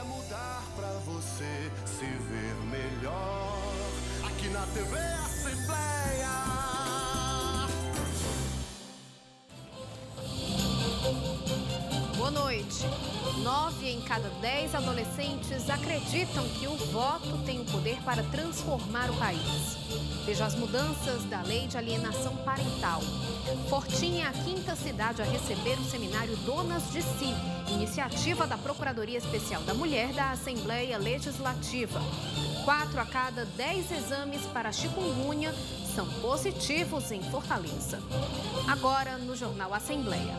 quer mudar pra você se ver melhor. Aqui na TV Assembleia. Boa noite. 9 em cada 10 adolescentes acreditam que o voto tem o poder para transformar o país. Veja as mudanças da lei de alienação parental. Fortim é a quinta cidade a receber o seminário Donas de Si, iniciativa da Procuradoria Especial da Mulher da Assembleia Legislativa. 4 a cada 10 exames para chikungunya são positivos em Fortaleza. Agora no Jornal Assembleia.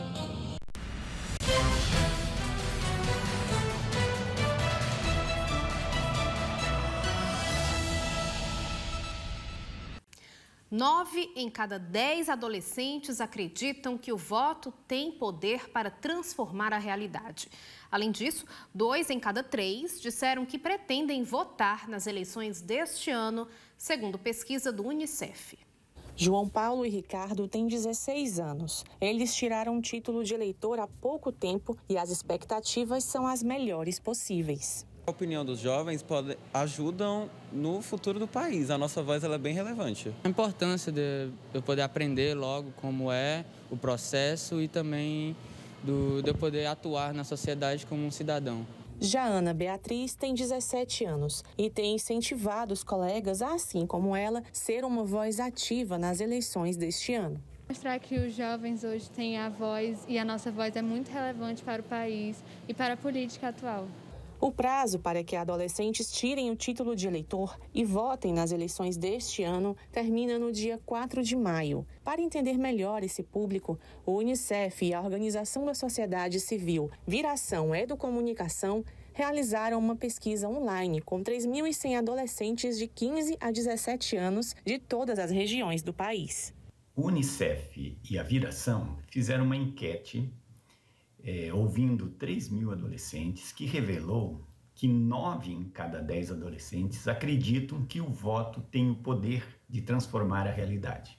Nove em cada 10 adolescentes acreditam que o voto tem poder para transformar a realidade. Além disso, 2 em cada 3 disseram que pretendem votar nas eleições deste ano, segundo pesquisa do Unicef. João Paulo e Ricardo têm 16 anos. Eles tiraram o título de eleitor há pouco tempo e as expectativas são as melhores possíveis. A opinião dos jovens ajudam no futuro do país. A nossa voz ela é bem relevante. A importância de eu poder aprender logo como é o processo e também de eu poder atuar na sociedade como um cidadão. Já Ana Beatriz tem 17 anos e tem incentivado os colegas a, assim como ela, ser uma voz ativa nas eleições deste ano. Mostrar que os jovens hoje têm a voz e a nossa voz é muito relevante para o país e para a política atual. O prazo para que adolescentes tirem o título de eleitor e votem nas eleições deste ano termina no dia 4 de maio. Para entender melhor esse público, o Unicef e a Organização da Sociedade Civil Viração Educomunicação realizaram uma pesquisa online com 3.100 adolescentes de 15 a 17 anos de todas as regiões do país. O Unicef e a Viração fizeram uma enquete ouvindo 3.000 adolescentes, que revelou que 9 em cada 10 adolescentes acreditam que o voto tem o poder de transformar a realidade.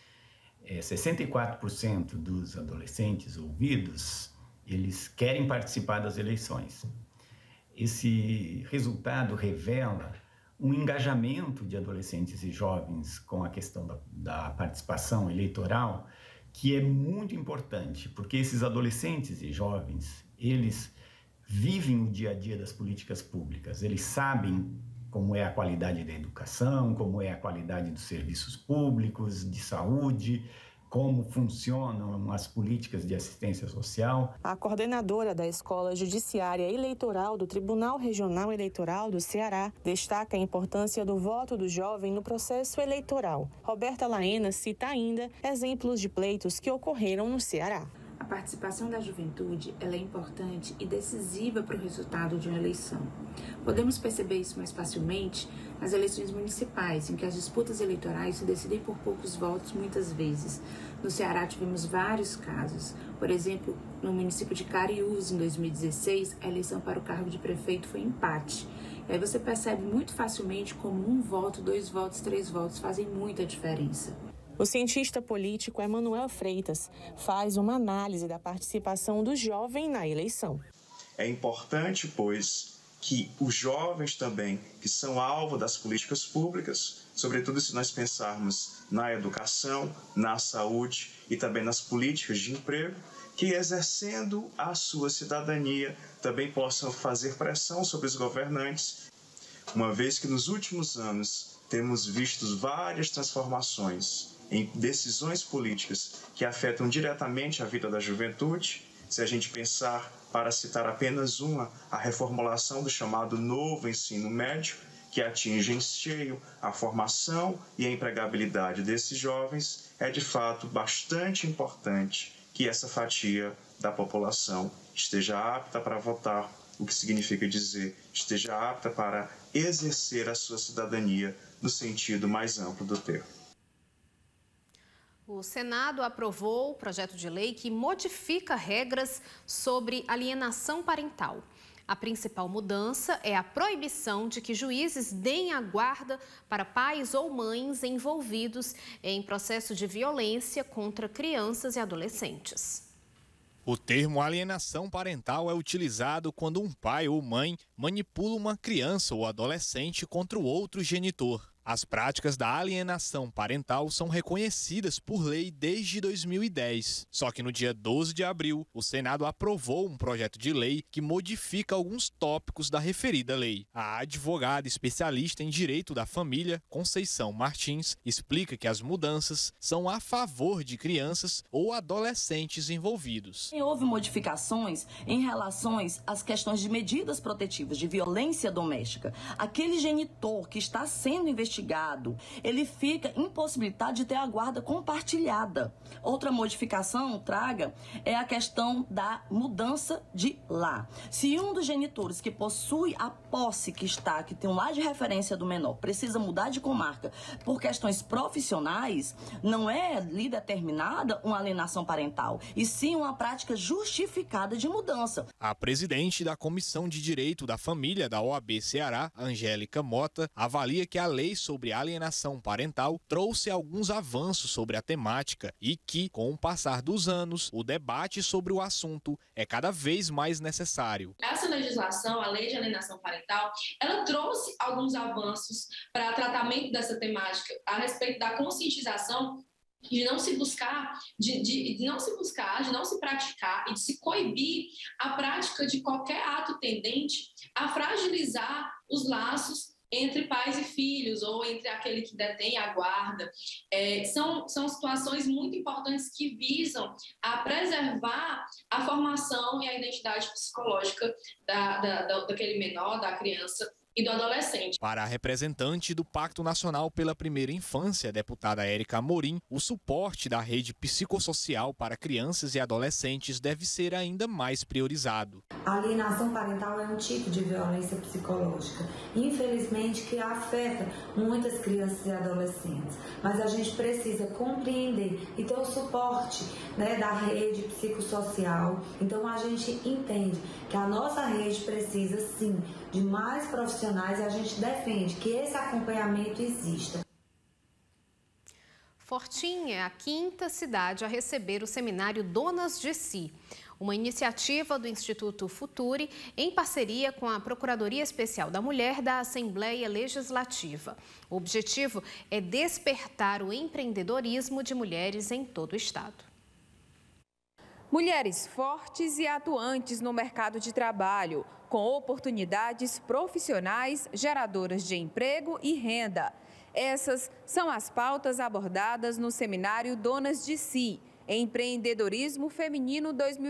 64% dos adolescentes ouvidos, eles querem participar das eleições. Esse resultado revela um engajamento de adolescentes e jovens com a questão da participação eleitoral, que é muito importante, porque esses adolescentes e jovens, eles vivem o dia a dia das políticas públicas, eles sabem como é a qualidade da educação, como é a qualidade dos serviços públicos, de saúde, como funcionam as políticas de assistência social. A coordenadora da Escola Judiciária Eleitoral do Tribunal Regional Eleitoral do Ceará destaca a importância do voto do jovem no processo eleitoral. Roberta Laena cita ainda exemplos de pleitos que ocorreram no Ceará. A participação da juventude ela é importante e decisiva para o resultado de uma eleição. Podemos perceber isso mais facilmente nas eleições municipais, em que as disputas eleitorais se decidem por poucos votos muitas vezes. No Ceará tivemos vários casos. Por exemplo, no município de Cariús, em 2016, a eleição para o cargo de prefeito foi empate. E aí você percebe muito facilmente como 1 voto, 2 votos, 3 votos fazem muita diferença. O cientista político Emanuel Freitas faz uma análise da participação do jovem na eleição. É importante, pois, que os jovens também, que são alvo das políticas públicas, sobretudo se nós pensarmos na educação, na saúde e também nas políticas de emprego, que exercendo a sua cidadania também possam fazer pressão sobre os governantes, uma vez que nos últimos anos temos visto várias transformações em decisões políticas que afetam diretamente a vida da juventude. Se a gente pensar, para citar apenas uma, a reformulação do chamado novo ensino médio, que atinge em cheio a formação e a empregabilidade desses jovens, é de fato bastante importante que essa fatia da população esteja apta para votar, o que significa dizer esteja apta para exercer a sua cidadania no sentido mais amplo do termo. O Senado aprovou o projeto de lei que modifica regras sobre alienação parental. A principal mudança é a proibição de que juízes deem a guarda para pais ou mães envolvidos em processo de violência contra crianças e adolescentes. O termo alienação parental é utilizado quando um pai ou mãe manipula uma criança ou adolescente contra o outro genitor. As práticas da alienação parental são reconhecidas por lei desde 2010. Só que no dia 12 de abril, o Senado aprovou um projeto de lei que modifica alguns tópicos da referida lei. A advogada especialista em direito da família, Conceição Martins, explica que as mudanças são a favor de crianças ou adolescentes envolvidos. Houve modificações em relação às questões de medidas protetivas de violência doméstica. Aquele genitor que está sendo investigado, ele fica impossibilitado de ter a guarda compartilhada. Outra modificação traga é a questão da mudança de lar. Se um dos genitores que possui a posse que tem um lar de referência do menor, precisa mudar de comarca por questões profissionais, não é ali determinada uma alienação parental, e sim uma prática justificada de mudança. A presidente da Comissão de Direito da Família da OAB Ceará, Angélica Mota, avalia que a lei sobre alienação parental trouxe alguns avanços sobre a temática e que, com o passar dos anos, o debate sobre o assunto é cada vez mais necessário. Essa legislação, a lei de alienação parental, ela trouxe alguns avanços para tratamento dessa temática a respeito da conscientização de não se buscar, de não se praticar e de se coibir a prática de qualquer ato tendente a fragilizar os laços entre pais e filhos, ou entre aquele que detém a guarda. São situações muito importantes que visam a preservar a formação e a identidade psicológica daquele menor, da criança e do adolescente. Para a representante do Pacto Nacional pela Primeira Infância, deputada Érica Amorim, o suporte da rede psicossocial para crianças e adolescentes deve ser ainda mais priorizado. A alienação parental é um tipo de violência psicológica, infelizmente, que afeta muitas crianças e adolescentes. Mas a gente precisa compreender e ter o suporte, da rede psicossocial. Então a gente entende que a nossa rede precisa, sim, de mais profissionais, e a gente defende que esse acompanhamento exista. Fortim é a 5ª cidade a receber o seminário Donas de Si, uma iniciativa do Instituto Futuri em parceria com a Procuradoria Especial da Mulher da Assembleia Legislativa. O objetivo é despertar o empreendedorismo de mulheres em todo o estado. Mulheres fortes e atuantes no mercado de trabalho, com oportunidades profissionais geradoras de emprego e renda. Essas são as pautas abordadas no seminário Donas de Si, Empreendedorismo Feminino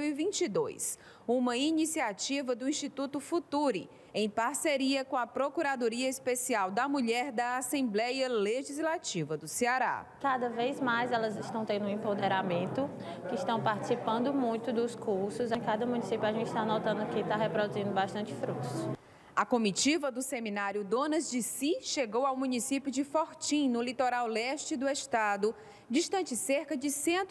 2022, uma iniciativa do Instituto Futuri, em parceria com a Procuradoria Especial da Mulher da Assembleia Legislativa do Ceará. Cada vez mais elas estão tendo um empoderamento, que estão participando muito dos cursos. Em cada município a gente está notando que está reproduzindo bastante frutos. A comitiva do seminário Donas de Si chegou ao município de Fortim, no litoral leste do estado, distante cerca de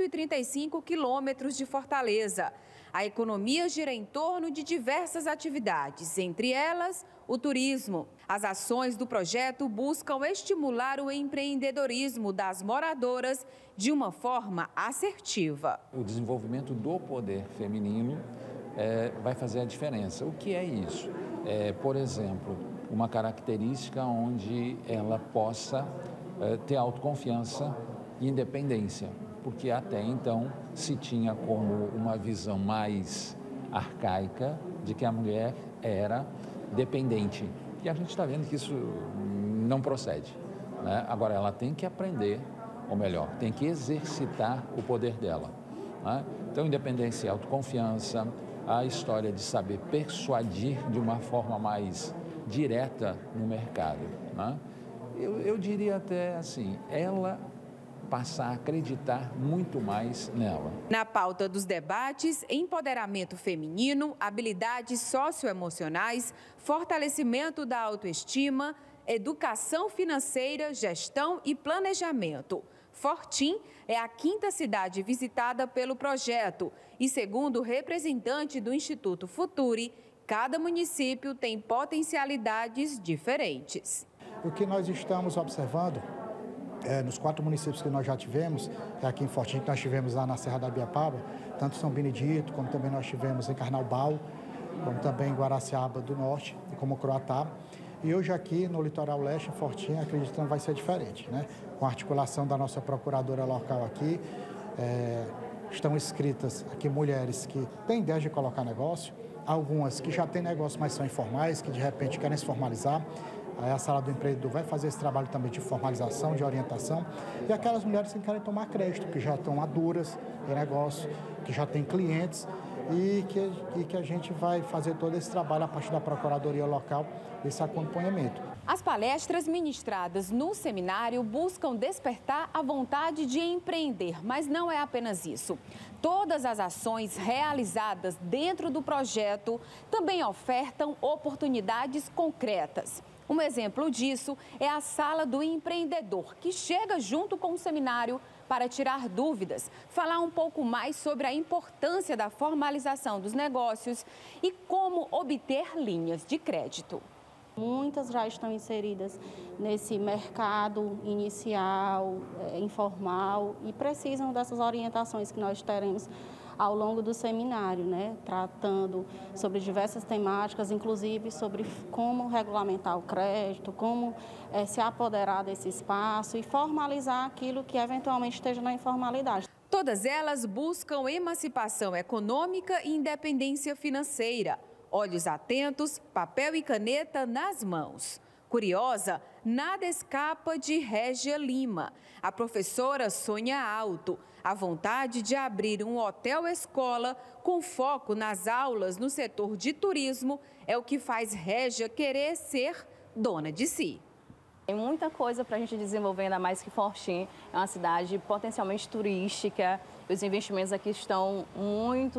135 quilômetros de Fortaleza. A economia gira em torno de diversas atividades, entre elas o turismo. As ações do projeto buscam estimular o empreendedorismo das moradoras de uma forma assertiva. O desenvolvimento do poder feminino vai fazer a diferença. O que é isso? Por exemplo, uma característica onde ela possa ter autoconfiança e independência, porque até então se tinha como uma visão mais arcaica de que a mulher era dependente. E a gente está vendo que isso não procede, né? Agora, ela tem que aprender, ou melhor, tem que exercitar o poder dela, né? Então, independência e autoconfiança, a história de saber persuadir de uma forma mais direta no mercado, né? Eu diria até assim, ela passar a acreditar muito mais nela. Na pauta dos debates, empoderamento feminino, habilidades socioemocionais, fortalecimento da autoestima, educação financeira, gestão e planejamento. Fortim é a 5ª cidade visitada pelo projeto e, segundo o representante do Instituto Futuri, cada município tem potencialidades diferentes. O que nós estamos observando nos 4 municípios que nós já tivemos, aqui em Fortim, que nós tivemos lá na Serra da Ibiapaba, tanto São Benedito, como também nós tivemos em Carnaubal, como também em Guaraciaba do Norte, e como Croatá. E hoje aqui no Litoral Leste, em Fortim, acredito que não vai ser diferente, né? Com a articulação da nossa procuradora local aqui, estão inscritas aqui mulheres que têm ideia de colocar negócio, algumas que já têm negócio, mas são informais, que de repente querem se formalizar. Aí a Sala do Empreendedor vai fazer esse trabalho também de formalização, de orientação. E aquelas mulheres que querem tomar crédito, que já estão maduras em negócio, que já têm clientes e que a gente vai fazer todo esse trabalho a partir da Procuradoria Local, esse acompanhamento. As palestras ministradas no seminário buscam despertar a vontade de empreender, mas não é apenas isso. Todas as ações realizadas dentro do projeto também ofertam oportunidades concretas. Um exemplo disso é a Sala do Empreendedor, que chega junto com o seminário para tirar dúvidas, falar um pouco mais sobre a importância da formalização dos negócios e como obter linhas de crédito. Muitas já estão inseridas nesse mercado inicial, informal, e precisam dessas orientações que nós teremos ao longo do seminário, né? Tratando sobre diversas temáticas, inclusive sobre como regulamentar o crédito, como se apoderar desse espaço e formalizar aquilo que eventualmente esteja na informalidade. Todas elas buscam emancipação econômica e independência financeira. Olhos atentos, papel e caneta nas mãos. Curiosa, nada escapa de Régia Lima. A professora sonha alto. A vontade de abrir um hotel-escola com foco nas aulas no setor de turismo é o que faz Régia querer ser dona de si. Tem muita coisa para a gente desenvolver, ainda mais que Fortim é uma cidade potencialmente turística. Os investimentos aqui estão muito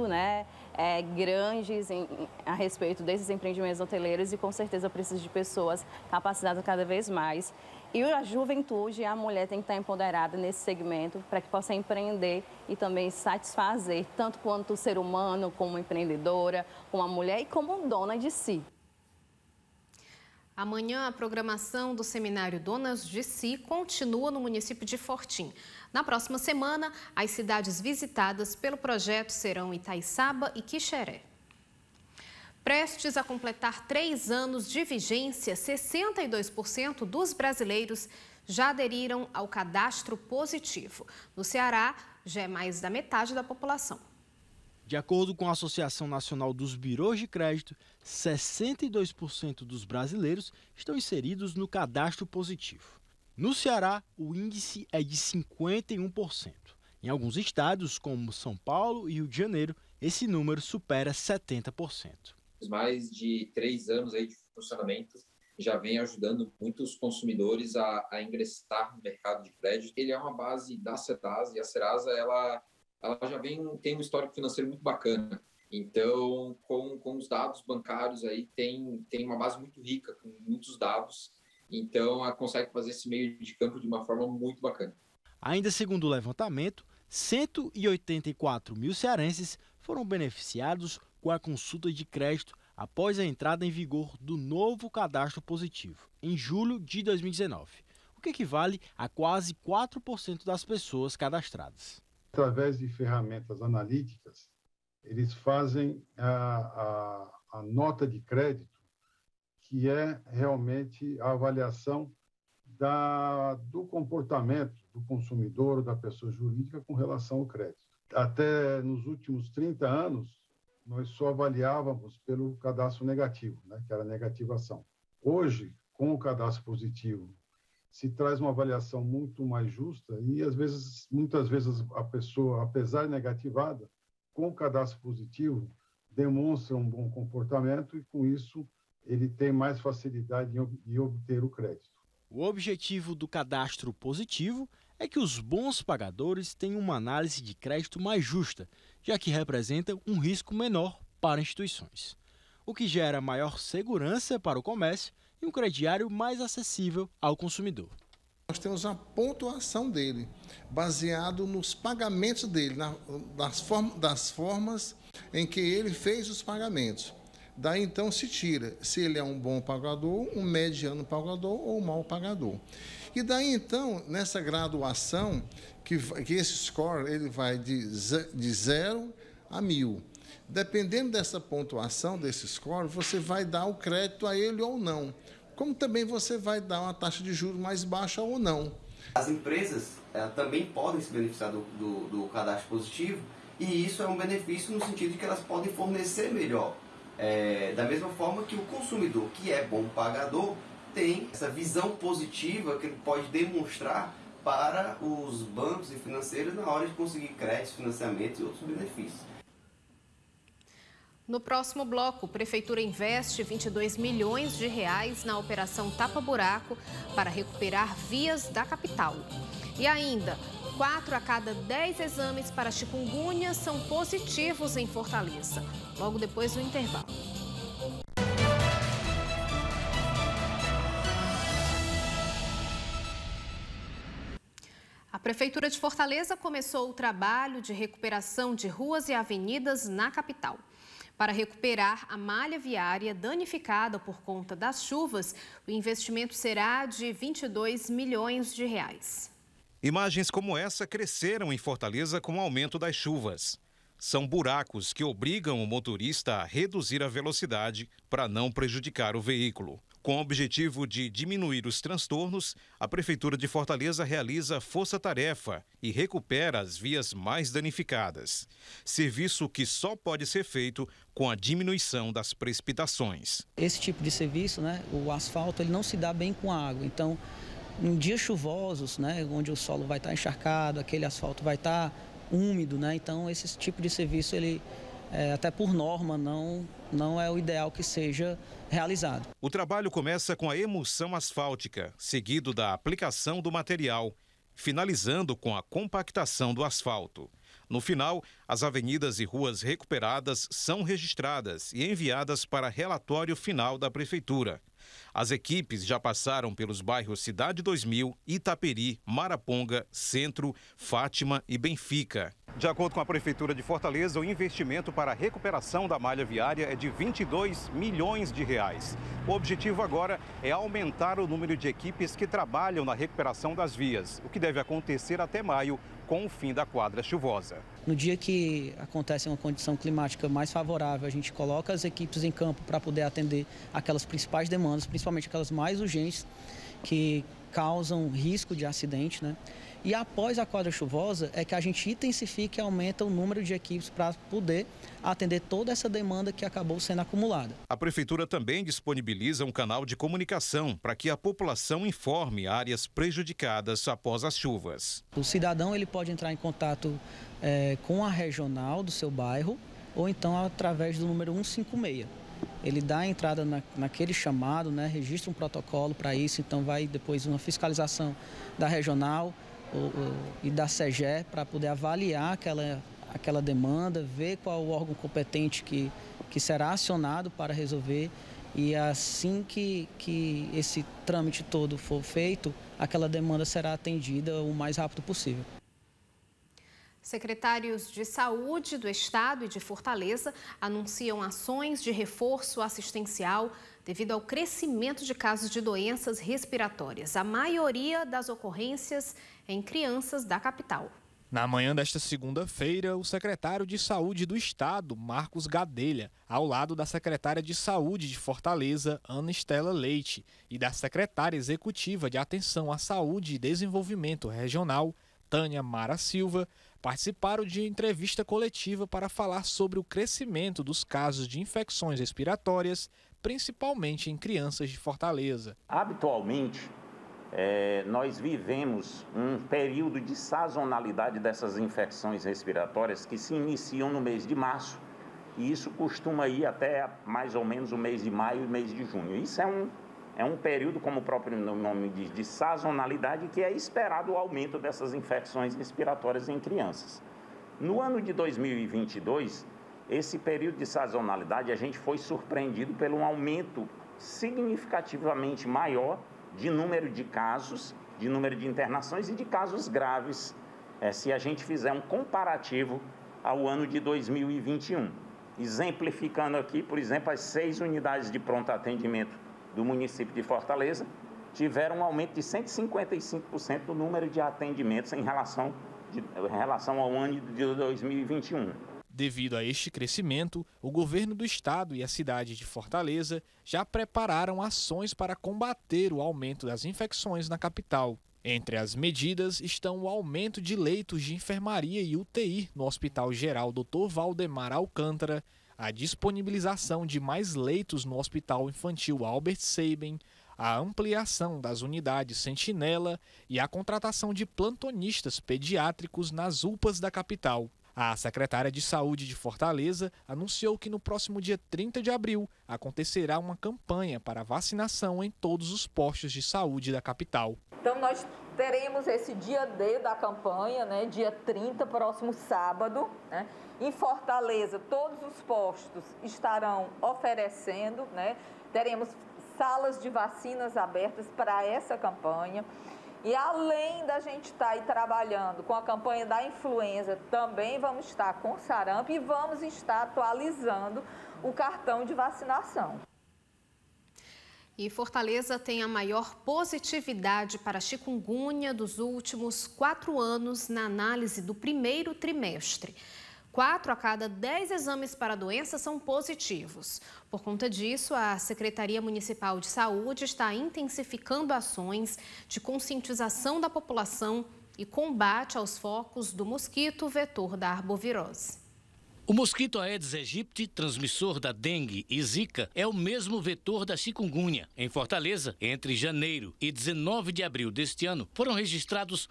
grandes a respeito desses empreendimentos hoteleiros e com certeza precisa de pessoas capacitadas cada vez mais. E a juventude, a mulher tem que estar empoderada nesse segmento para que possa empreender e também satisfazer, tanto quanto ser humano, como empreendedora, como a mulher e como dona de si. Amanhã, a programação do seminário Donas de Si continua no município de Fortim. Na próxima semana, as cidades visitadas pelo projeto serão Itaiçaba e Quixeré. Prestes a completar 3 anos de vigência, 62% dos brasileiros já aderiram ao cadastro positivo. No Ceará, já é mais da metade da população. De acordo com a Associação Nacional dos Birôs de Crédito, 62% dos brasileiros estão inseridos no cadastro positivo. No Ceará, o índice é de 51%. Em alguns estados, como São Paulo e Rio de Janeiro, esse número supera 70%. Mais de 3 anos aí de funcionamento já vem ajudando muitos consumidores a ingressar no mercado de crédito. Ele é uma base da Serasa e a Serasa ela já tem um histórico financeiro muito bacana. Então, com os dados bancários aí tem uma base muito rica, com muitos dados. Então, ela consegue fazer esse meio de campo de uma forma muito bacana. Ainda segundo o levantamento, 184 mil cearenses foram beneficiados com a consulta de crédito após a entrada em vigor do novo cadastro positivo, em julho de 2019, o que equivale a quase 4% das pessoas cadastradas. Através de ferramentas analíticas, eles fazem a nota de crédito, que é realmente a avaliação do comportamento do consumidor, da pessoa jurídica com relação ao crédito. Até nos últimos 30 anos, nós só avaliávamos pelo cadastro negativo, que era a negativação. Hoje, com o cadastro positivo, se traz uma avaliação muito mais justa e, muitas vezes, a pessoa, apesar de negativada, com o cadastro positivo, demonstra um bom comportamento e, com isso, ele tem mais facilidade de obter o crédito. O objetivo do cadastro positivo é que os bons pagadores tenham uma análise de crédito mais justa, já que representa um risco menor para instituições, o que gera maior segurança para o comércio e um crediário mais acessível ao consumidor. Nós temos uma pontuação dele, baseado nos pagamentos dele, das formas em que ele fez os pagamentos. Daí então se tira se ele é um bom pagador, um mediano pagador ou um mau pagador. E daí então, nessa graduação, que esse score ele vai de 0 a 1000. Dependendo dessa pontuação, desse score, você vai dar o crédito a ele ou não. Como também você vai dar uma taxa de juros mais baixa ou não. As empresas também podem se beneficiar do cadastro positivo, e isso é um benefício no sentido de que elas podem fornecer melhor. Da mesma forma que o consumidor, que é bom pagador, tem essa visão positiva que ele pode demonstrar para os bancos e financeiros na hora de conseguir créditos, financiamentos e outros benefícios. No próximo bloco, a Prefeitura investe R$22 milhões na Operação Tapa Buraco para recuperar vias da capital. E ainda, 4 a cada 10 exames para chikungunya são positivos em Fortaleza. Logo depois do intervalo. A Prefeitura de Fortaleza começou o trabalho de recuperação de ruas e avenidas na capital. Para recuperar a malha viária danificada por conta das chuvas, o investimento será de R$22 milhões. Imagens como essa cresceram em Fortaleza com o aumento das chuvas. São buracos que obrigam o motorista a reduzir a velocidade para não prejudicar o veículo. Com o objetivo de diminuir os transtornos, a Prefeitura de Fortaleza realiza força-tarefa e recupera as vias mais danificadas. Serviço que só pode ser feito com a diminuição das precipitações. Esse tipo de serviço, o asfalto, ele não se dá bem com a água. Então, em dias chuvosos, onde o solo vai estar encharcado, aquele asfalto vai estar úmido, então esse tipo de serviço, ele até por norma, não é o ideal que seja realizado. O trabalho começa com a emulsão asfáltica, seguido da aplicação do material, finalizando com a compactação do asfalto. No final, as avenidas e ruas recuperadas são registradas e enviadas para relatório final da Prefeitura. As equipes já passaram pelos bairros Cidade 2000, Itaperi, Maraponga, Centro, Fátima e Benfica. De acordo com a Prefeitura de Fortaleza, o investimento para a recuperação da malha viária é de R$22 milhões. O objetivo agora é aumentar o número de equipes que trabalham na recuperação das vias, o que deve acontecer até maio, com o fim da quadra chuvosa. No dia que acontece uma condição climática mais favorável, a gente coloca as equipes em campo para poder atender aquelas principais demandas, principalmente aquelas mais urgentes, que causam risco de acidente, E após a quadra chuvosa é que a gente intensifica e aumenta o número de equipes para poder atender toda essa demanda que acabou sendo acumulada. A Prefeitura também disponibiliza um canal de comunicação para que a população informe áreas prejudicadas após as chuvas. O cidadão ele pode entrar em contato com a regional do seu bairro ou então através do número 156. Ele dá a entrada naquele chamado, registra um protocolo para isso, então vai depois uma fiscalização da regional e da SEGE para poder avaliar aquela demanda, ver qual o órgão competente que será acionado para resolver, e assim que esse trâmite todo for feito, aquela demanda será atendida o mais rápido possível. Secretários de Saúde do Estado e de Fortaleza anunciam ações de reforço assistencial devido ao crescimento de casos de doenças respiratórias. A maioria das ocorrências é em crianças da capital. Na manhã desta segunda-feira, o secretário de Saúde do Estado, Marcos Gadelha, ao lado da secretária de Saúde de Fortaleza, Ana Estela Leite, e da secretária executiva de Atenção à Saúde e Desenvolvimento Regional, Tânia Mara Silva, participaram de entrevista coletiva para falar sobre o crescimento dos casos de infecções respiratórias, principalmente em crianças de Fortaleza. Habitualmente, nós vivemos um período de sazonalidade dessas infecções respiratórias que se iniciam no mês de março, e isso costuma ir até mais ou menos o mês de maio e mês de junho. Isso é um período, como o próprio nome diz, de sazonalidade, que é esperado o aumento dessas infecções respiratórias em crianças. No ano de 2022, esse período de sazonalidade, a gente foi surpreendido pelo um aumento significativamente maior de número de casos, de número de internações e de casos graves, se a gente fizer um comparativo ao ano de 2021. Exemplificando aqui, por exemplo, as 6 unidades de pronto atendimento do município de Fortaleza tiveram um aumento de 155% no número de atendimentos em relação ao ano de 2021. Devido a este crescimento, o governo do estado e a cidade de Fortaleza já prepararam ações para combater o aumento das infecções na capital. Entre as medidas estão o aumento de leitos de enfermaria e UTI no Hospital Geral Dr. Valdemar Alcântara, a disponibilização de mais leitos no Hospital Infantil Albert Sabin, a ampliação das unidades Sentinela e a contratação de plantonistas pediátricos nas UPAs da capital. A secretária de Saúde de Fortaleza anunciou que no próximo dia 30 de abril acontecerá uma campanha para vacinação em todos os postos de saúde da capital. Então nós teremos esse dia D da campanha, né, dia 30, próximo sábado, né? Em Fortaleza, todos os postos estarão oferecendo, né? Teremos salas de vacinas abertas para essa campanha. E além da gente estar aí trabalhando com a campanha da influenza, também vamos estar com sarampo e vamos estar atualizando o cartão de vacinação. E Fortaleza tem a maior positividade para chikungunya dos últimos 4 anos na análise do primeiro trimestre. 4 a cada 10 exames para a doença são positivos. Por conta disso, a Secretaria Municipal de Saúde está intensificando ações de conscientização da população e combate aos focos do mosquito vetor da arbovirose. O mosquito Aedes aegypti, transmissor da dengue e zika, é o mesmo vetor da chikungunya. Em Fortaleza, entre janeiro e 19 de abril deste ano, foram registrados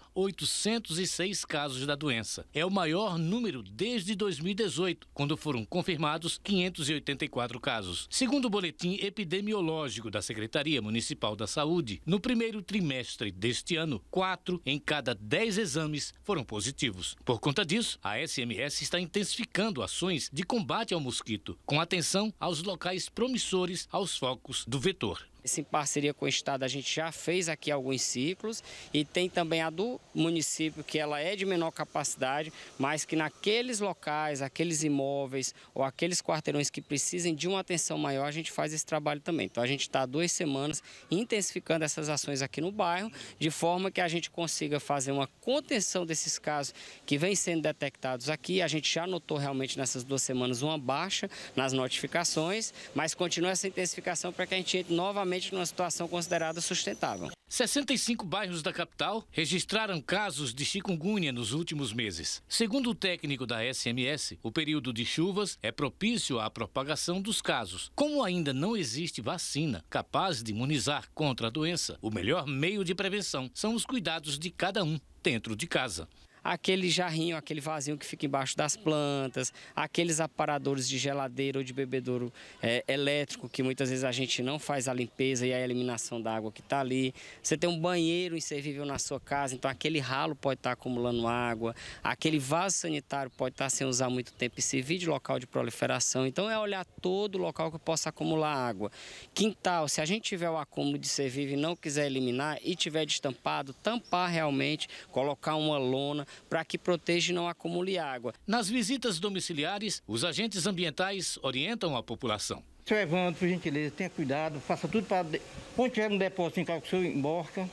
806 casos da doença. É o maior número desde 2018, quando foram confirmados 584 casos. Segundo o boletim epidemiológico da Secretaria Municipal da Saúde, no primeiro trimestre deste ano, 4 em cada 10 exames foram positivos. Por conta disso, a SMS está intensificando ações de combate ao mosquito, com atenção aos locais promissores aos focos do vetor. Em parceria com o Estado, a gente já fez aqui alguns ciclos e tem também a do município, que ela é de menor capacidade, mas que naqueles locais, aqueles imóveis ou aqueles quarteirões que precisem de uma atenção maior, a gente faz esse trabalho também. Então a gente está há 2 semanas intensificando essas ações aqui no bairro, de forma que a gente consiga fazer uma contenção desses casos que vêm sendo detectados aqui. A gente já notou realmente nessas 2 semanas uma baixa nas notificações, mas continua essa intensificação para que a gente entre novamente numa situação considerada sustentável. 65 bairros da capital registraram casos de chikungunya nos últimos meses. Segundo o técnico da SMS, o período de chuvas é propício à propagação dos casos. Como ainda não existe vacina capaz de imunizar contra a doença, o melhor meio de prevenção são os cuidados de cada um dentro de casa. Aquele jarrinho, aquele vasinho que fica embaixo das plantas, aqueles aparadores de geladeira ou de bebedouro elétrico, que muitas vezes a gente não faz a limpeza e a eliminação da água que está ali. Você tem um banheiro inservível na sua casa, então aquele ralo pode estar acumulando água, aquele vaso sanitário pode estar sem usar muito tempo e servir de local de proliferação. Então é olhar todo o local que possa acumular água. Quintal, se a gente tiver o acúmulo de servível e não quiser eliminar e tiver destampado, tampar realmente, colocar uma lona, para que proteja e não acumule água. Nas visitas domiciliares, os agentes ambientais orientam a população. Seu Evandro, por gentileza, tenha cuidado, faça tudo para... Quando tiver um depósito em casa que o senhor emborca,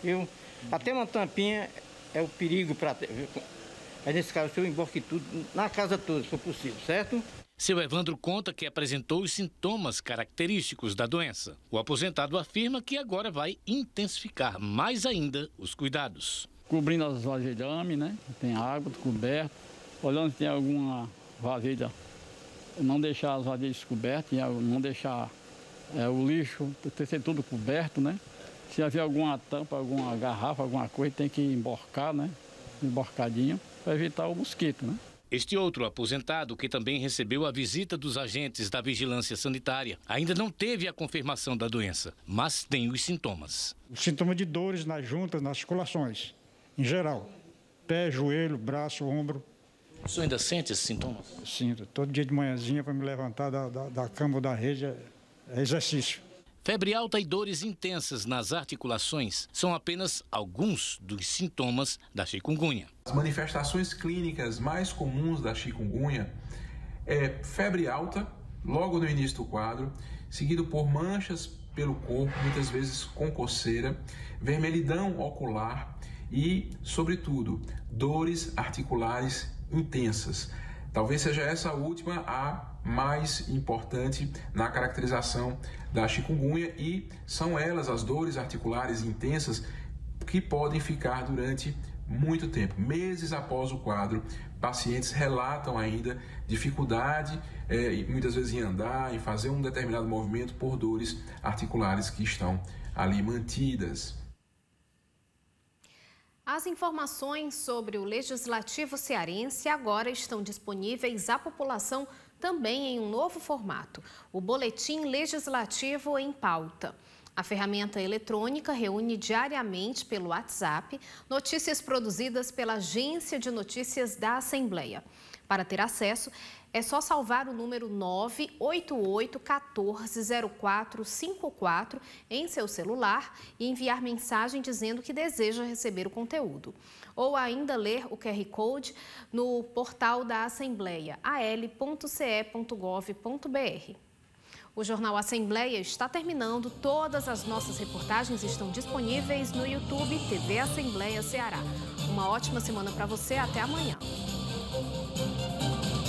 até uma tampinha é o perigo para... Mas nesse caso o senhor emborque tudo, na casa toda, se for possível, certo? Seu Evandro conta que apresentou os sintomas característicos da doença. O aposentado afirma que agora vai intensificar mais ainda os cuidados. Cobrindo as vasilhames, né? Tem água, coberto. Olhando se tem alguma vasilha, não deixar as vasilhas descobertas, não deixar o lixo, ter que ser tudo coberto, né? Se haver alguma tampa, alguma garrafa, alguma coisa, tem que emborcar, né? Emborcadinho, para evitar o mosquito, né? Este outro aposentado, que também recebeu a visita dos agentes da vigilância sanitária, ainda não teve a confirmação da doença, mas tem os sintomas. O sintoma de dores nas juntas, nas articulações. Em geral, pé, joelho, braço, ombro. O senhor ainda sente esses sintomas? Sinto. Todo dia de manhãzinha para me levantar da cama ou da rede é exercício. Febre alta e dores intensas nas articulações são apenas alguns dos sintomas da chikungunya. As manifestações clínicas mais comuns da chikungunya é febre alta, logo no início do quadro, seguido por manchas pelo corpo, muitas vezes com coceira, vermelhidão ocular e, sobretudo, dores articulares intensas. Talvez seja essa última a mais importante na caracterização da chikungunya e são elas as dores articulares intensas que podem ficar durante muito tempo. Meses após o quadro, pacientes relatam ainda dificuldade, muitas vezes em andar, em fazer um determinado movimento por dores articulares que estão ali mantidas. As informações sobre o Legislativo cearense agora estão disponíveis à população também em um novo formato, o Boletim Legislativo em Pauta. A ferramenta eletrônica reúne diariamente pelo WhatsApp notícias produzidas pela Agência de Notícias da Assembleia. Para ter acesso, é só salvar o número 988-140454 em seu celular e enviar mensagem dizendo que deseja receber o conteúdo. Ou ainda ler o QR Code no portal da Assembleia, al.ce.gov.br. O Jornal Assembleia está terminando. Todas as nossas reportagens estão disponíveis no YouTube TV Assembleia Ceará. Uma ótima semana para você. Até amanhã.